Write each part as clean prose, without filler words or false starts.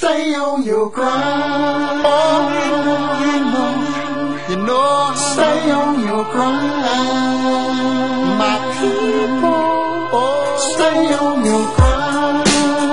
Stay on your grind. Oh, you know, Stay on your grind. my people. Oh, Stay on your grind.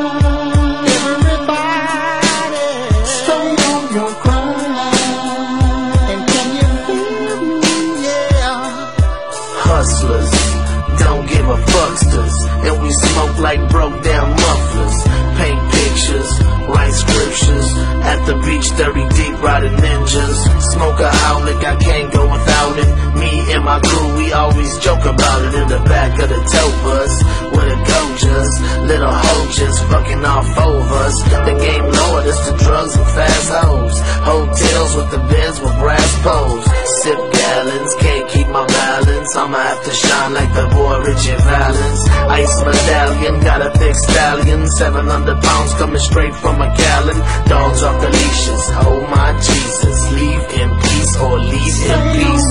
everybody. Stay on your grind. And can you feel me? Yeah. Hustlers, don't give a fucksters, and we smoke like broke down mufflers. Paint pictures, write scriptures, at the beach 30 deep riding ninjas. Smoke a outlet, I can't go without it. Me and my crew, we always joke about it. In the back of the tote bus, where the go just little hoe just fucking off over us. The game lord, it's the drugs and fast hoes. Hotels with the beds with brass poles. Sip gallons, can't keep my balance. I'ma have to shine like the boy Richard Valens. Ice medallion, got a thick stallion. 700 pounds coming straight from a gallon. Dogs off the leashes, oh my Jesus. Leave in peace or leave in peace.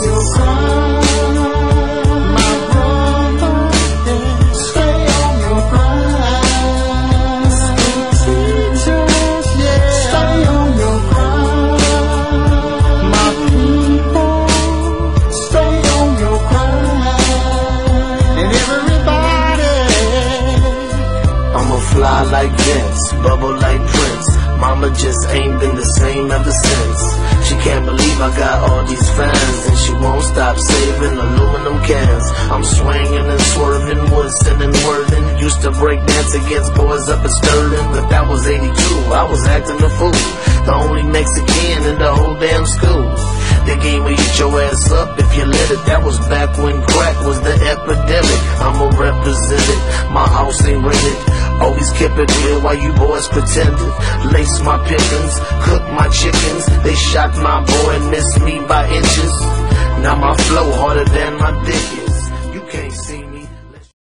My brother, stay on your grind. Jesus, yeah. Stay on your grind. My people. Stay on your grind. And everybody. I'ma fly like Vince, bubble like Prince. Mama just ain't been the same ever since. She can't believe I got all these fans, and she won't stop saving aluminum cans. I'm swinging and swerving, Woodson and Worthing. Used to break dance against boys up at Sterling, but that was 82. I was acting a fool, the only Mexican in the whole damn school. The game will eat your ass up if you let it. That was back when crack was the epidemic. I'ma represent it, my house ain't rented. Always kept it real while you boys pretended. Lace my pickings, cook my chickens. They shot my boy and missed me by inches. Now my flow harder than my dick is. You can't see me.